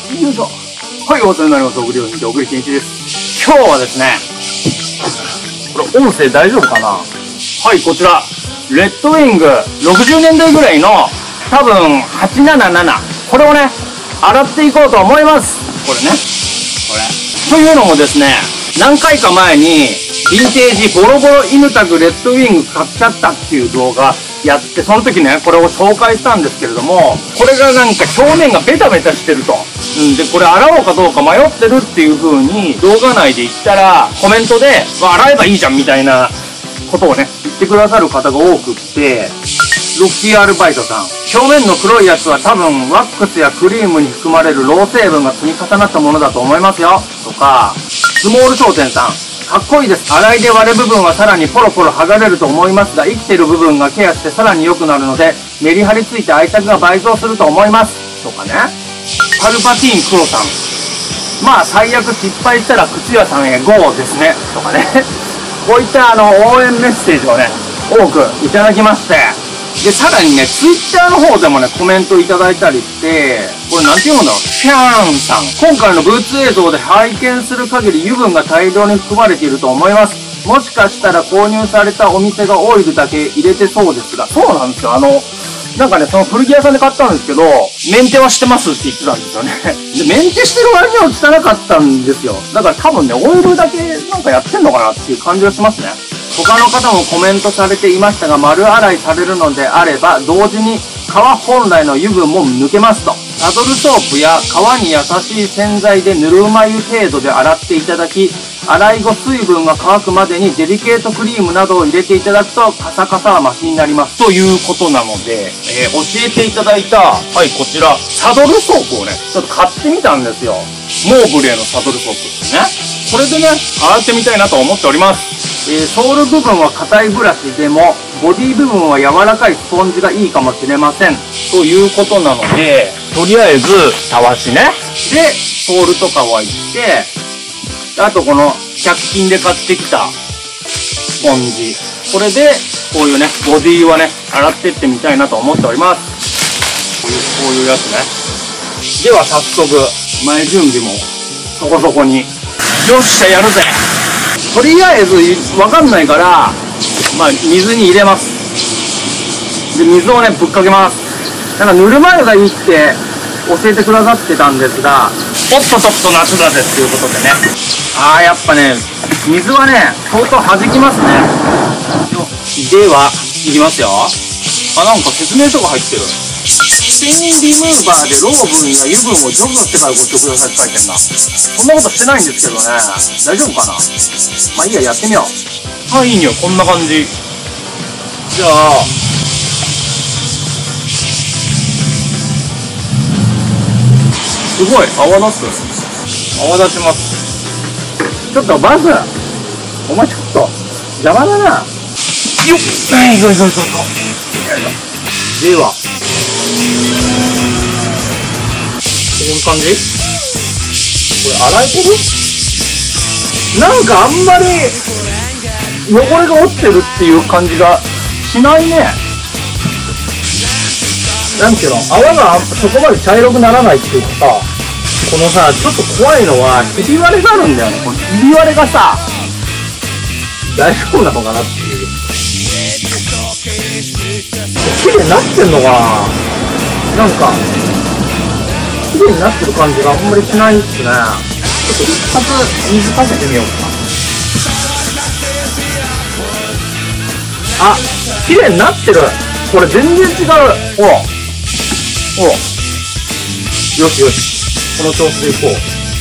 よいしょ。はい、お世話になります。小栗良品で小栗健一です。今日はですね、これ音声大丈夫かな？はい、こちら、レッドウィング60年代ぐらいの多分877。これをね、洗っていこうと思います。これね。これ。というのもですね、何回か前に、ヴィンテージボロボロ犬タグレッドウィング買っちゃったっていう動画やって、その時ね、これを紹介したんですけれども、これがなんか表面がベタベタしてると。で、これ洗おうかどうか迷ってるっていう風に動画内で言ったら、コメントで、洗えばいいじゃんみたいなことをね、言ってくださる方が多くって、ロッキーアルバイトさん。表面の黒いやつは多分ワックスやクリームに含まれるロー成分が積み重なったものだと思いますよ。とか、スモール商店さん。かっこいいです。洗いで割れ部分はさらにポロポロ剥がれると思いますが、生きてる部分がケアしてさらに良くなるので、メリハリついて愛着が倍増すると思います。とかね。パルパティーン黒さん。まあ最悪失敗したら靴屋さんへ GO ですね。とかね。こういった応援メッセージをね、多くいただきまして、で、さらにね、ツイッターの方でもね、コメントいただいたりして、これなんて読むんだろう、シャーンさん。今回のブーツ映像で拝見する限り油分が大量に含まれていると思います。もしかしたら購入されたお店がオイルだけ入れてそうですが、そうなんですよ。なんかね、その古着屋さんで買ったんですけど、メンテはしてますって言ってたんですよね。で、メンテしてる割には汚かったんですよ。だから多分ね、オイルだけなんかやってんのかなっていう感じがしますね。他の方もコメントされていましたが、丸洗いされるのであれば、同時に皮本来の油分も抜けますと。サドルソープや皮に優しい洗剤でぬるま湯程度で洗っていただき、洗い後水分が乾くまでにデリケートクリームなどを入れていただくとカサカサはマシになります。ということなので、教えていただいた、はい、こちら、サドルソープをね、ちょっと買ってみたんですよ。モーブレーのサドルソープですね。これでね、洗ってみたいなと思っております。ソール部分は硬いブラシでも、ボディ部分は柔らかいスポンジがいいかもしれません。ということなので、とりあえず、たわしね。で、ソールとかは行って、あとこの、100均で買ってきた、スポンジ。これで、こういうね、ボディはね、洗ってってみたいなと思っております。こういうやつね。では早速、前準備も、そこそこに。よっしゃ、やるぜ。とりあえず、わかんないから、まあ、水に入れます。で、水をね、ぶっかけます。なんか、ぬるま湯がいいって教えてくださってたんですが、おっとっとっと夏だぜっていうことでね。やっぱね、水はね、相当弾きますね。では、いきますよ。なんか説明書が入ってる。ステインリムーバーでロー分や油分を除去してからご使用くださいって書いてんな。そんなことしてないんですけどね。大丈夫かな？まあいいや、やってみよう。いい匂い、こんな感じ。じゃあ、すごい、泡立つ。泡立ちます。ちょっとバズ、お前ちょっと、邪魔だな。よっ、いいぞ。では、こういう感じ？これ洗い取る？なんかあんまり汚れが落ちてるっていう感じがしないね。なんていうの？泡がそこまで茶色くならないっていうかさ、このさ、ちょっと怖いのはひび割れがあるんだよね。このひび割れがさ、大丈夫なのかなっていう。綺麗になってんのかな？なんか綺麗になってる感じがあんまりしないっすね。ちょっと一発水かけてみようかな。綺麗になってる。これ全然違う。ほらよし、この調子でいこう。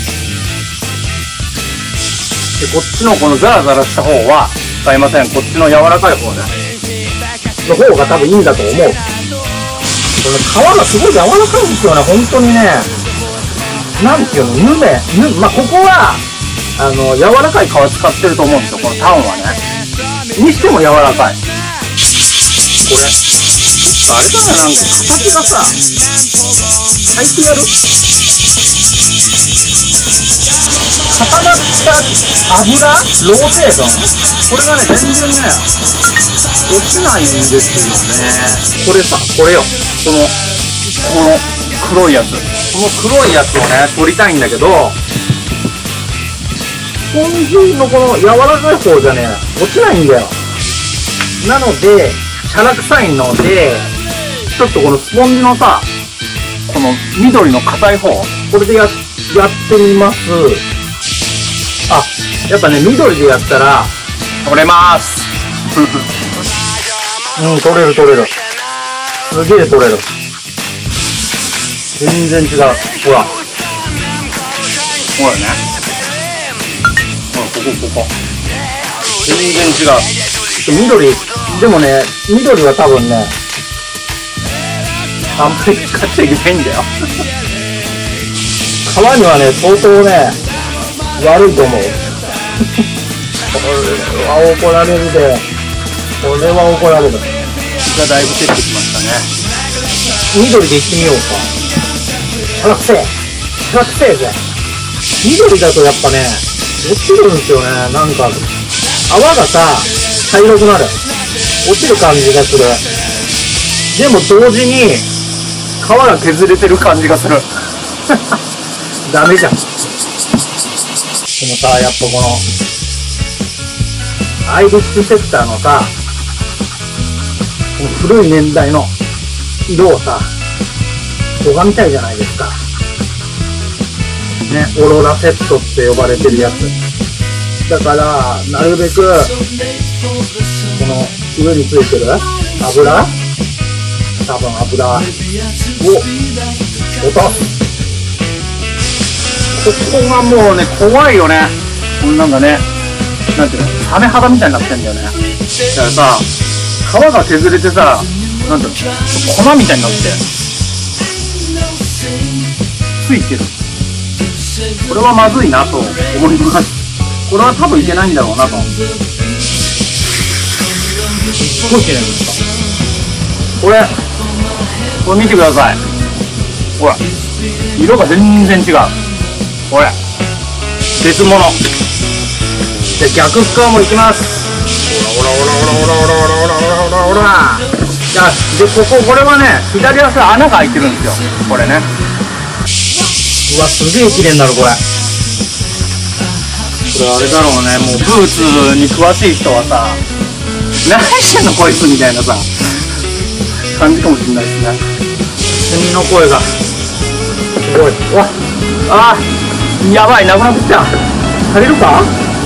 で、こっちのこのザラザラした方は使いません。こっちの柔らかい方ねの方が多分いいんだと思う。この皮がすごい柔らかいんですよね、本当にね。なんていうの、まあ、ここは柔らかい皮使ってると思うんですよ、このタンはね。にしても柔らかい。これちょっとあれだな、なんか形がさ、最近やる固まった油ローテーション、これがね全然ね落ちないんですよね。これさ、これよ、この黒いやつ、 この黒いやつをね、取りたいんだけど、スポンジのこの柔らかい方じゃね、落ちないんだよ。なので、シャラ臭いので、ちょっとこのスポンジのさ、この緑の硬い方、これでやってみます。あ、やっぱね、緑でやったら、取れます。うん、取れる。すげえ取れる。全然違う。ほら。ほらね。ほら、ここ。全然違う。緑、でもね、緑は多分ね、あんまり使っちゃいけないんだよ。皮にはね、相当ね、悪いと思う。これは怒られるで。これは怒られる。がだいぶ出てきましたね。緑でいってみようか。シャラくせえぜ。緑だとやっぱね、落ちるんですよね。なんか、泡がさ、茶色くなる。落ちる感じがする。でも同時に、皮が削れてる感じがする。ダメじゃん。でもさ、やっぱこの、アイリッシュセクターのさ、この古い年代の色をさ、拝みたいじゃないですか。ね、オロラセットって呼ばれてるやつ。だから、なるべく、この上についてる油を落とす。ここがもうね、怖いよね。こんなんかね、なんていうの、サメ肌みたいになってんだよね。だからさ、皮が削れてさ、なんていうの、粉みたいになってついてる。これはまずいなと思います。これは多分いけないんだろうなと。すっごい綺麗になった。これ見てください。ほら、色が全然違う。これ別物。じゃあ逆側もいきます。ほら。じゃあでこれはね、左足穴が開いてるんですよ。これね。うわ、すげえ綺麗になるこれ。これあれだろうね、もうブーツに詳しい人はさ、何してんのこいつみたいなさ感じかもしれないですね。セミの声がすごい。うわあー、やばい、なくなってきた。足りるか。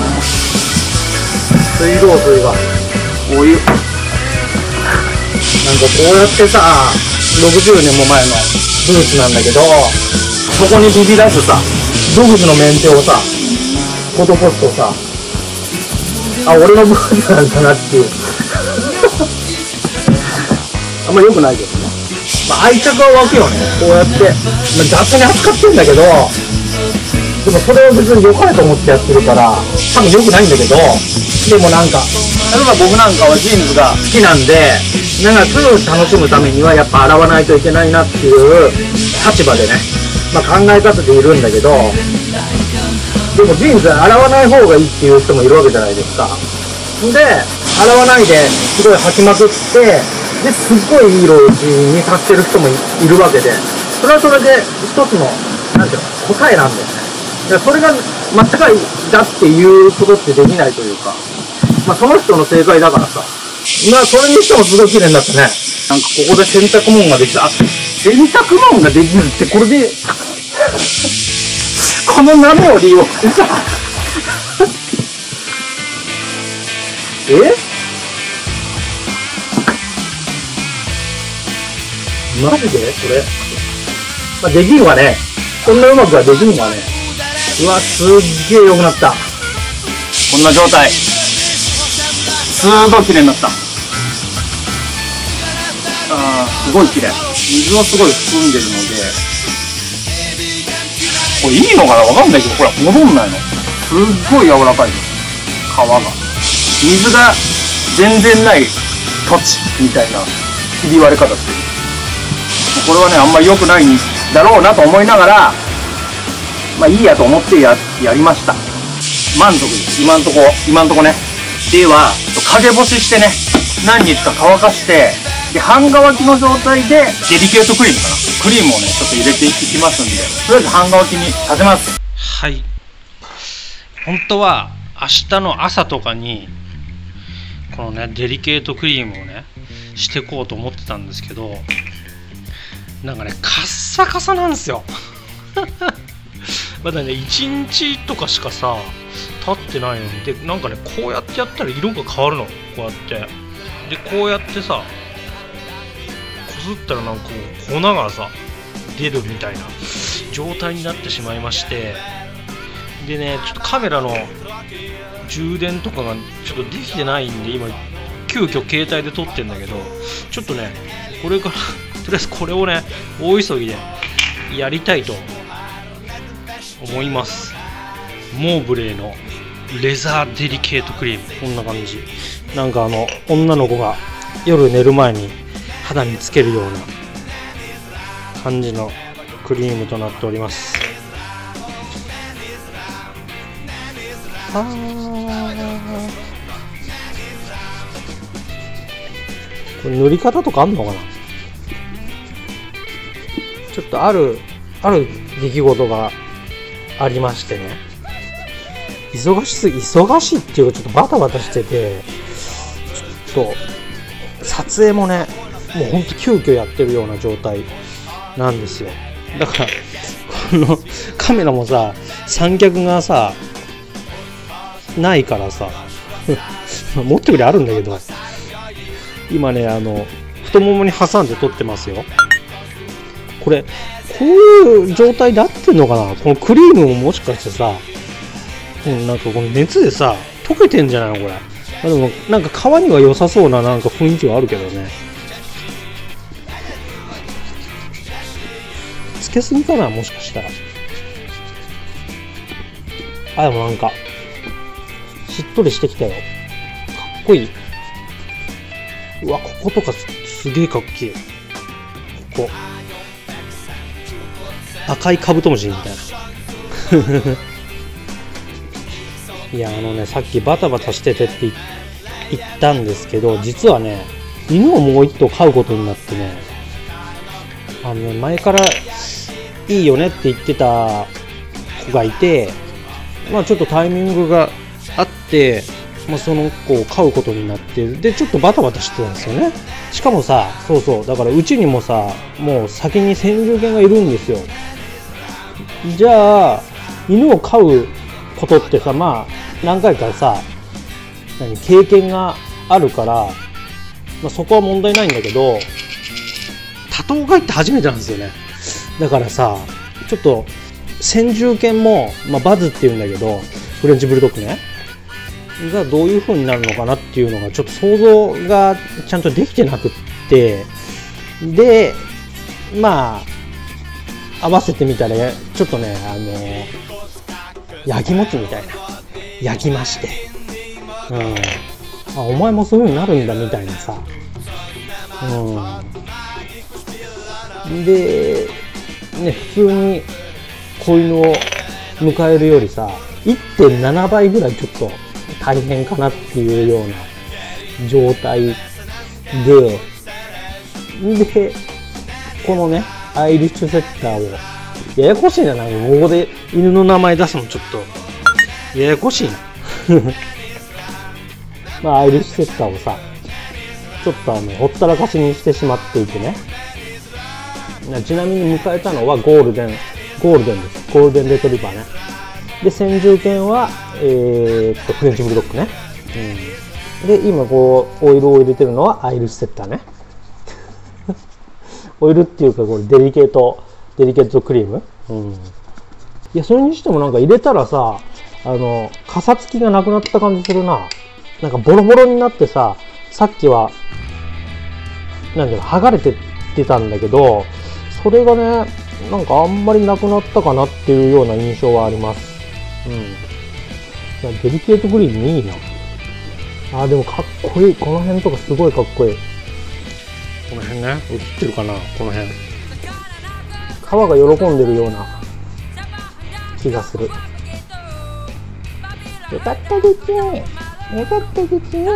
水道水がお湯なんかこうやってさ、60年も前のブーツなんだけど、そこにビビらずさ、独自のメンテをさ施すとさ、あ、俺のブーツなんだなっていうあんま良くないけどね。まあ愛着は湧くよね、こうやって、まあ、雑に扱ってんだけど、でもそれを別に良かれと思ってやってるから多分良くないんだけど、でもなんか例えば僕なんかはジーンズが好きなんで、長く楽しむためにはやっぱ洗わないといけないなっていう立場でね、まあ、考え方でいるんだけど、でもジーンズ洗わない方がいいっていう人もいるわけじゃないですか。で洗わないですごい履きまくって、ですっごいいい色にさせてる人もいるわけで、それはそれで一つのなんていうの答えなんだよね。だからそれが間違いだっていうことってできないというか、まあその人の正解だからさ、まあそれにしてもすごい綺麗になったね。なんかここで洗濯物ができた。洗濯物ができるってこれでこの波を利用してさマジでこれ、まあ、できんわね。こんなうまくはできんわね。うわ、すっげえ良くなった。こんな状態。すごい綺麗になった。すごい綺麗。水をすごい含んでるので、これいいのかなわかんないけど、ほら戻んないの。すっごい柔らかいの、皮が。水が全然ない土地みたいなひび割れ方してる。これはね、あんまり良くないんだろうなと思いながら、まあいいやと思ってやりました。満足です、今んとこね。では陰干ししてね、何日か乾かして、で半乾きの状態でデリケートクリームかな、 クリームをねちょっと入れていきますんで、とりあえず半乾きにさせます。 はい、本当は明日の朝とかにこのねデリケートクリームをねしていこうと思ってたんですけど、なんかねカッサカサなんですよまだね1日とかしかさ経ってないのに、でなんかねこうやってやったら色が変わるの、こうやってでこうやってさこすったらなんかこう粉がさ出るみたいな状態になってしまいまして、でねちょっとカメラの充電とかがちょっとできてないんで、今急遽携帯で撮ってんだけど、ちょっとねこれからとりあえずこれをね大急ぎでやりたいと思います。モーブレーのレザーデリケートクリーム、こんな感じ、なんか女の子が夜寝る前に肌につけるような感じのクリームとなっております。これ塗り方とかあんのかな。ちょっとある出来事がありましてね、忙しいっていうかちょっとバタバタしてて、ちょっと撮影もねもうほんと急遽やってるような状態なんですよ。だからこのカメラもさ三脚がさないからさ持ってくりあるんだけど、今ね太ももに挟んで撮ってますよ。これこういう状態で合ってんのかな。このクリームももしかしてさ、なんかこの熱でさ溶けてんじゃないのこれ。でもなんか皮には良さそうななんか雰囲気はあるけどね。つけすぎかなもしかしたら。でもなんかしっとりしてきたよ。かっこいい。うわ、こことかすげえかっけえ。ここ赤いカブトムシみたいないやさっきバタバタしててって言ったんですけど、実はね犬をもう一頭飼うことになってね、前からいいよねって言ってた子がいて、ちょっとタイミングがあって、その子を飼うことになって、でちょっとバタバタしてたんですよね。しかもさ、そうだからうちにもさもう先に先住犬がいるんですよ。じゃあ犬を飼うことってさ何回かさ経験があるから、そこは問題ないんだけど、多頭飼いって初めてなんですよね。だからさちょっと先住犬も、バズっていうんだけどフレンチブルドッグねがどういう風になるのかなっていうのがちょっと想像がちゃんとできてなくって、で合わせてみたらちょっとね焼きもちみたいな焼きまして、お前もそういう風になるんだみたいなさ、でね普通に子犬を迎えるよりさ 1.7 倍ぐらいちょっと大変かなっていうような状態でこのねアイリッシュセッターをややこしいじゃない。ここで犬の名前出すのちょっとややこしいなアイリッシュセッターをさちょっとほったらかしにしてしまっていてね。ちなみに迎えたのはゴールデンです。ゴールデンレトリバーね。で先住犬はフレンチブルドッグね、で今こうオイルを入れてるのはアイリッシュセッターねオイルっていうかこれデリケートクリーム、いやそれにしてもなんか入れたらさかさつきがなくなった感じするな。なんかボロボロになってさ、さっきは剥がれてってたんだけど、それがねなんかあんまりなくなったかなっていうような印象はあります。いやデリケートクリームいいな。でもかっこいい。この辺とかすごいかっこいい。この辺ね、映ってるかな。この辺皮が喜んでるような気がする。よかったですね。よかったですね。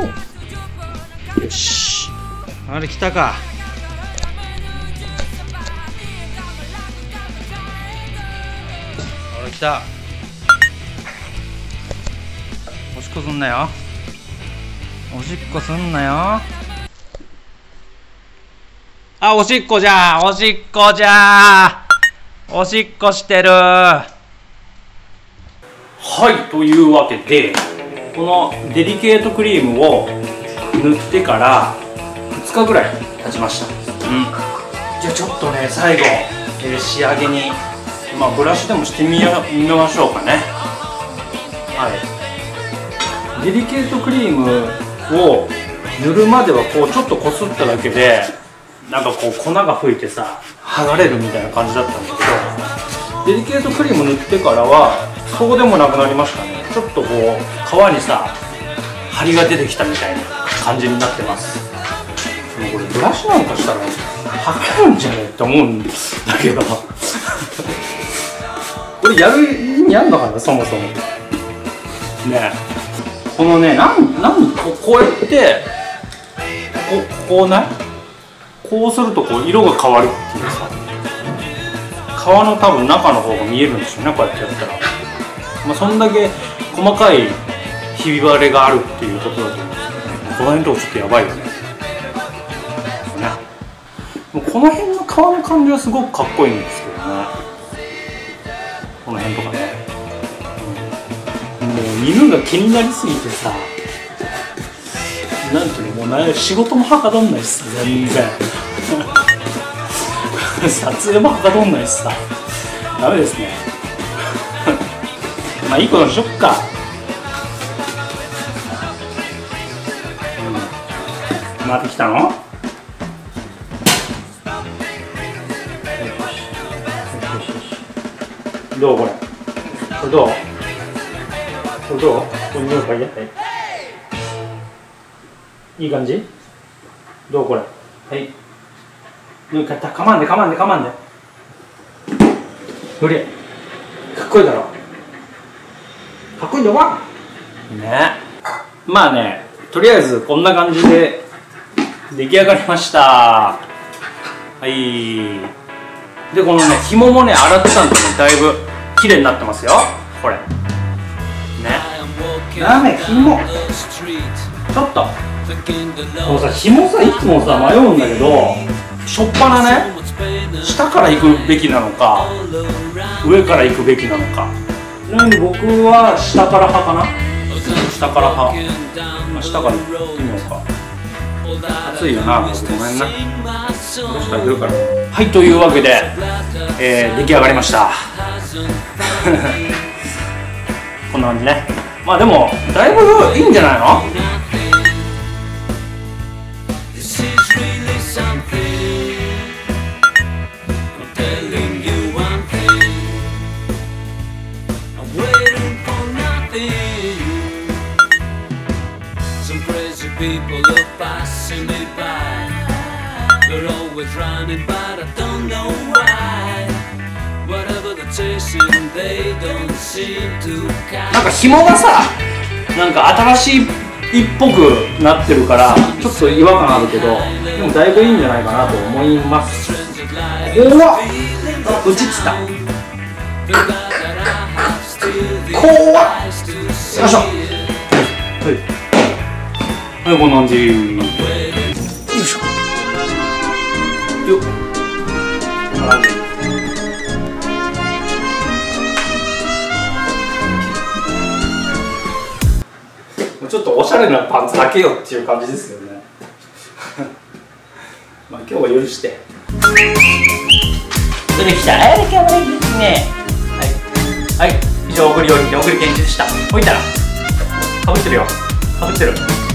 よし、あれ来たか。 来た。おしっこすんなよ。おしっこすんなよ。あ、おしっこじゃー、おしっこじゃー、おしっこしてるー。 はい、というわけでこのデリケートクリームを塗ってから2日ぐらい経ちました。じゃあちょっとね最後、仕上げに、ブラシでもしてみましょうかね。はい、デリケートクリームを塗るまではこうちょっとこすっただけでなんかこう粉が吹いてさ剥がれるみたいな感じだったんだけど、デリケートクリーム塗ってからはそうでもなくなりましたね。ちょっとこう皮にさ張りが出てきたみたいな感じになってます。もうこれブラシなんかしたら剥がれるんじゃねえって思うんだけどこれやる意味あんのかな、そもそもね。このね、こうやってこうね、こうするとこう色が変わるっていうさ、皮の多分中の方が見えるんでしょうね、こうやってやったら。そんだけ細かいひび割れがあるっていうことだと思うんですけど、この辺とかちょっとやばいよね。もうこの辺の皮の感じはすごくかっこいいんですけどね、この辺とかね。もう犬が気になりすぎてさ、なんていうの、もう仕事もはかどんないしさ、全然撮影もはかどんないしさ、ダメですねいいことにしよっか。回ってきたの？どうこれ？これどう？これどう？これ匂い嗅いで。はい。いい感じ？どうこれ？はい。匂い嗅いだ。かまんで。どれ？かっこいいだろ。かっこいいんだわ。ね。まあね、とりあえずこんな感じで出来上がりました。はい。でこのね紐もね洗ってたんでね、だいぶ綺麗になってますよ。これね、ダメ、紐ちょっとこのさ、紐さいつもさ迷うんだけど、しょっぱなね下から行くべきなのか上から行くべきなのか。ちなみに僕は下から派かな。下から派。下から行ってみようか。暑いよな、ごめんな。どうしてあげるから。はい、というわけで、出来上がりましたこんな感じね。でもだいぶいいんじゃないの。 People are passing me by. They're always running, but I don't know why. Whatever they're chasing, they don't seem to catch. なんか紐がさ、なんか新しいっぽくなってるからちょっと違和感あるけど、でもだいぶいいんじゃないかなと思います。怖っ、うちっつった。怖っ、よいしょ。はい、こんな感じ。よいしょ。よっ。ちょっとおしゃれなパンツ履けよっていう感じですよね今日は許して。それできた。かわいいですね。はい。はい。以上、小栗健一でした。ほいたら。かぶってるよ。かぶってる。